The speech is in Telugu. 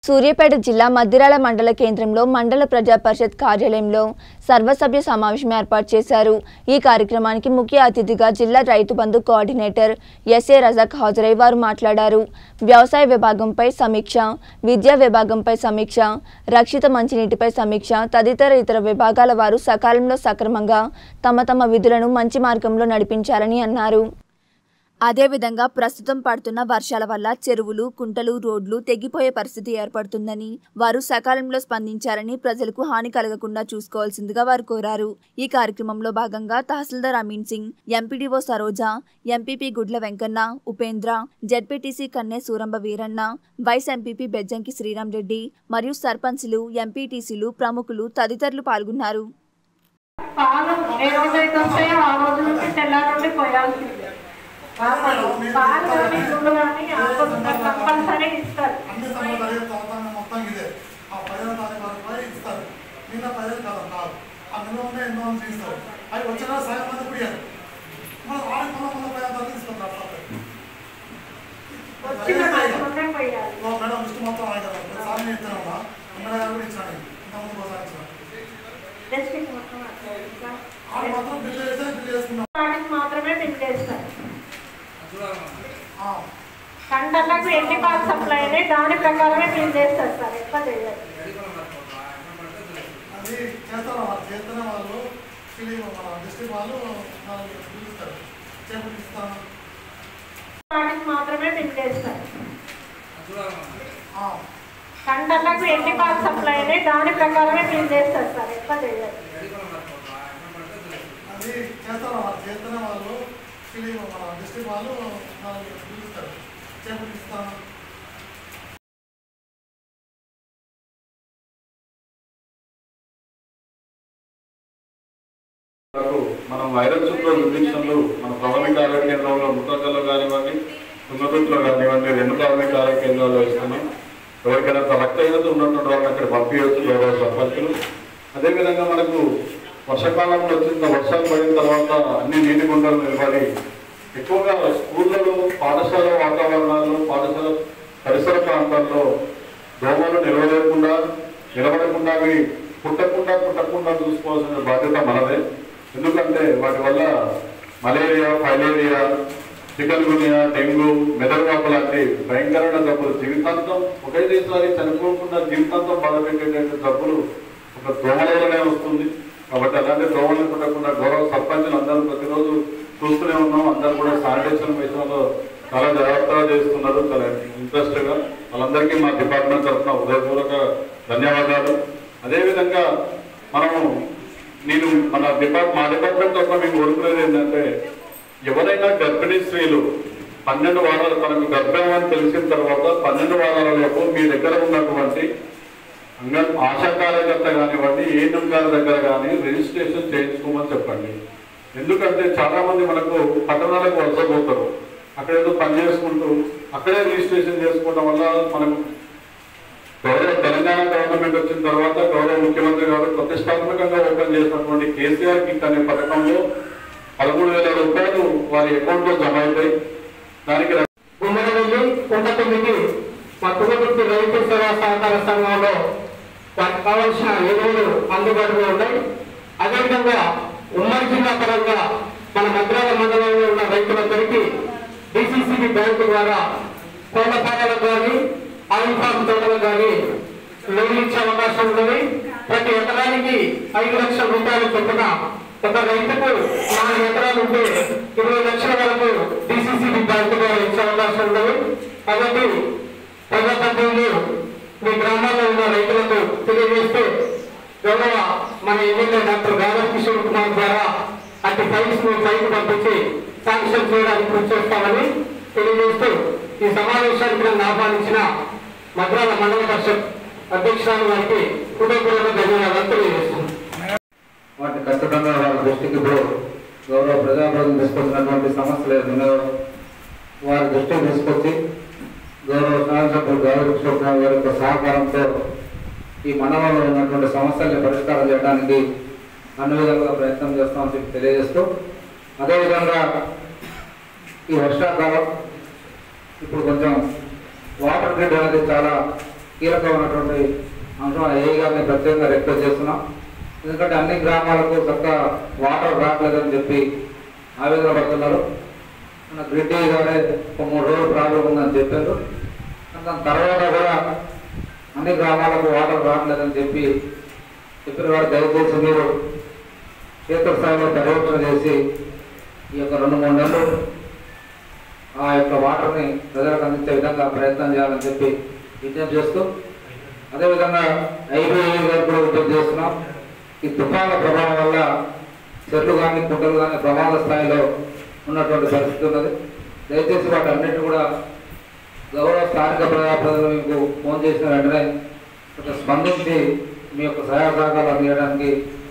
సూర్యాపేట జిల్లా మద్దిరాల మండల కేంద్రంలో మండల ప్రజా పరిషత్ కార్యాలయంలో సర్వసభ్య సమావేశం ఏర్పాటు చేశారు। ఈ కార్యక్రమానికి ముఖ్య అతిథిగా జిల్లా రైతు బంధు కోఆర్డినేటర్ ఎస్ఏ రజాక్ హాజరై వారు మాట్లాడారు। వ్యవసాయ విభాగంపై సమీక్ష, విద్యా విభాగంపై సమీక్ష, రక్షిత మంచినీటిపై సమీక్ష తదితర ఇతర విభాగాల వారు సకాలంలో సక్రమంగా తమ విధులను మంచి మార్గంలో నడిపించాలని అన్నారు। అదేవిధంగా ప్రస్తుతం పడుతున్న వర్షాల వల్ల చెరువులు, కుంటలు, రోడ్లు తెగిపోయే పరిస్థితి ఏర్పడుతుందని వారు సకాలంలో స్పందించారని ప్రజలకు హాని కలగకుండా చూసుకోవాల్సిందిగా వారు కోరారు। ఈ కార్యక్రమంలో భాగంగా tahsildar Amin Singh, MPDO Saroja, MPP Gudla Venkanna, Upendra, ZPTC Kanne Suramba Veeranna, vice MPP Bejjanki Sriram Reddy మరియు సర్పంచ్లు, ఎంపీటీసీలు, ప్రముఖులు తదితరులు పాల్గొన్నారు। కండలకు ఎన్ని పాలు సప్లై అయినాయి దాని ప్రకారమే బిల్ చేస్తారు సార్। ఎక్కువ చేయాలి అది చేస్తారు వాళ్ళు చేస్తున్న వాళ్ళు మన డిస్ట్రిక్ట్ వాళ్ళు పిలుస్తారు చేపిస్తాను వాటికి మాత్రమే బిల్ చేస్తారు। కండలకు ఎన్ని పాలు సప్లై అయినాయి దాని ప్రకారమే బిల్ చేస్తారు సార్। ఎక్కువ చేయాలి అది చేస్తారు వాళ్ళు చేస్తున్న వాళ్ళు మన డిస్ట్రిక్ట్ వాళ్ళు పిలుస్తారు చేపిస్తాను। మనం వైరల్ చుట్టూ నిర్దేశంలో మన ప్రాథమిక ఆరోగ్య కేంద్రంలో ముత్తకల్లో కానివ్వండి, తుంగతుట్లో కానివ్వండి 2 ప్రాథమిక ఆరోగ్య కేంద్రాల్లో ఇస్తున్నాం। ఎవరికైనా రక్తహీనత ఉన్నటువంటి వాళ్ళని అక్కడ పంపించవచ్చు గౌరవ సర్పంచులు। అదేవిధంగా మనకు వర్షాకాలంలో వచ్చిన వర్షాలు పడిన తర్వాత అన్ని నీటి గుంటలు నిలబడి ఎక్కువగా స్కూళ్ళలో, పాఠశాల వాతావరణాల్లో, పాఠశాల పరిసర ప్రాంతాల్లో దోమలు నిలబడకుండా అవి పుట్టకుండా చూసుకోవాల్సిన బాధ్యత మనదే। ఎందుకంటే వాటి వల్ల malaria, filaria, chikungunya, dengue, మెదడువాపు లాంటి భయంకరమైన జబ్బులు జీవితాంతం ఒకేసారి చనిపోకుండా జీవితాంతం బాధపెట్టేటువంటి జబ్బులు ఒక దోమల వల్లనే వస్తుంది। కాబట్టి అలాంటి దోమలను పుట్టకుండా గౌరవ సర్పంచులు అందరూ ప్రతిరోజు చూస్తూనే ఉన్నాం। అందరూ కూడా శానిటేషన్ విషయంలో చాలా జాగ్రత్తగా చేస్తున్నారు, చాలా ఇంట్రెస్ట్గా। వాళ్ళందరికీ మా డిపార్ట్మెంట్ తరఫున హృదయపూర్వక ధన్యవాదాలు। అదేవిధంగా మా డిపార్ట్మెంట్ తరఫున మేము కోరుకునేది ఏంటంటే, ఎవరైనా గర్భిణీ స్త్రీలు 12 వారాలు తనకు గర్భం అని తెలిసిన తర్వాత 12 వారాలలోపు మీ దగ్గర ఉన్నటువంటి ఆశా కార్యకర్త కానివ్వండి, ఏఎన్ఎం గారి దగ్గర కానీ రిజిస్ట్రేషన్ చేయించుకోమని చెప్పండి। ఎందుకంటే చాలా మంది మనకు పట్టణాలకు వలసపోతారు, అక్కడ ఏదో పని చేసుకుంటూ అక్కడే రిజిస్ట్రేషన్ చేసుకోవడం వల్ల మనకు గౌరవ తెలంగాణ గవర్నమెంట్ వచ్చిన తర్వాత గౌరవ ముఖ్యమంత్రి గారు ప్రతిష్టాత్మకంగా ఓపెన్ చేసినటువంటి కేసీఆర్ కిట్ అనే పథకంలో 13,000 రూపాయలు వారి అకౌంట్ లో జమ అవుతాయి। దానికి మా తుంగతుర్తి రైతు సేవా సహకార సంఘంలో వాటికి కావాల్సిన ఎరువులు అందుబాటులో ఉన్నాయి। అదేవిధంగా ఉమ్మడి జిల్లా పరంగా మన మద్దిరాల మండలంలో ఉన్న రైతులందరికీ డిసిసిబి బ్యాంకు ద్వారా కోళ్ల ఫారాలకు కానీ, ఆయిల్ ఫార్మ్ తోటలకు కానీ లోన్ ఇచ్చే అవకాశం ఉన్నది। ప్రతి ఎకరానికి 5 లక్షల రూపాయలు చొప్పున ఒక రైతుకు 4 ఎకరాలు ఉంటే 20 లక్షల వరకు డిసిసిబి బ్యాంకు ద్వారా ఇచ్చే అవకాశం ఉన్నది। కాబట్టి ప్రజాప్రతినిధులు మీ గ్రామాల్లో ఉన్న రైతులకు తెలియజేస్తూ గౌరవ మన ఎమ్మెల్యే డాక్టర్ గాదర్ కిషోర్ కుమార్ ద్వారా అటు ఫైల్స్ పైకి పంపించి శాంక్షన్ చేయడానికి కృషి చేస్తామని తెలియజేస్తూ ఈ సమావేశానికి నన్ను ఆహ్వానించిన మద్దిరాల మండల పరిషత్ అధ్యక్షురాలు వారికి హృదయపూర్వక ధన్యవాదాలు తెలియజేస్తున్నాను। వాటి ఖచ్చితంగా వారి దృష్టికి ఇప్పుడు గౌరవ ప్రజాప్రతినిధులు తీసుకొచ్చినటువంటి సమస్యలు ఉన్నాయో వారి దృష్టికి తీసుకొచ్చి గౌరవ శాసనసభ్యులు గాదర్ కిషోర్ కుమార్ గారి యొక్క సహకారంతో ఈ మండలంలో ఉన్నటువంటి సమస్యల్ని పరిష్కారం చేయడానికి అన్ని విధాలుగా ప్రయత్నం చేస్తామని చెప్పి తెలియజేస్తూ, అదేవిధంగా ఈ వర్షాకాలం ఇప్పుడు కొంచెం వాటర్ గ్రిడ్ అనేది చాలా కీలకమైనటువంటి అంశం ఏ గారిని ప్రత్యేకంగా రిక్వెస్ట్ చేస్తున్నాం. ఎందుకంటే అన్ని గ్రామాలకు చక్కగా వాటర్ రావట్లేదని చెప్పి ఆవేదన పడుతున్నారు. మన గ్రిడ్డి గారే ఒక 3 రోజులు ప్రాబ్లం ఉందని చెప్పారు. దాని తర్వాత కూడా అన్ని గ్రామాలకు వాటర్ రావట్లేదని చెప్పిన వారు దయచేసి మీరు క్షేత్రస్థాయిలో పర్యవేక్షణ చేసి ఈ యొక్క 2-3 నెలలు ఆ యొక్క వాటర్ని ప్రజలకు అందించే విధంగా ప్రయత్నం చేయాలని చెప్పి విజ్ఞప్తి చేస్తూ, అదేవిధంగా ఐబీఐ గారు కూడా విజ్ఞప్తి చేస్తున్నాం. ఈ తుఫాన్ల ప్రభావం వల్ల చెట్లు కానీ కుంటలు కానీ ప్రమాద స్థాయిలో ఉన్నటువంటి పరిస్థితి ఉన్నది. దయచేసి వాటి అన్నింటినీ కూడా గౌరవ స్థానిక ప్రజలు మీకు ఫోన్ చేసిన వెంటనే స్పందించి మీ యొక్క సహాయ సహకారాలు అందించడానికి